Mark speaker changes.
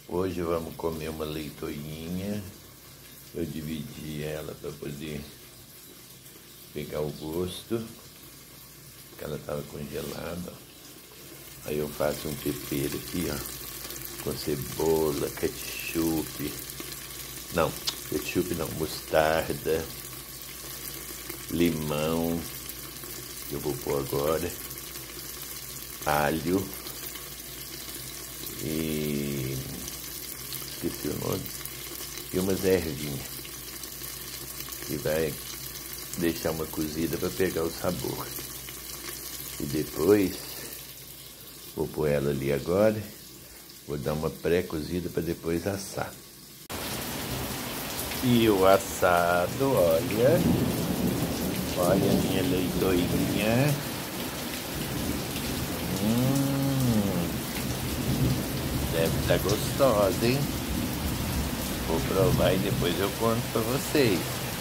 Speaker 1: Hoje vamos comer uma leitoinha. Eu dividi ela para poder pegar o gosto, porque ela estava congelada. Aí eu faço um tempero aqui, ó, com cebola, ketchup, mostarda, limão, que eu vou pôr agora, alho e esqueci o nome, e umas ervinhas, que vai deixar uma cozida para pegar o sabor. E depois vou pôr ela ali agora, vou dar uma pré-cozida para depois assar. E o assado, olha a minha leitoinha. Deve estar gostosa, hein? Vou provar e depois eu conto para vocês.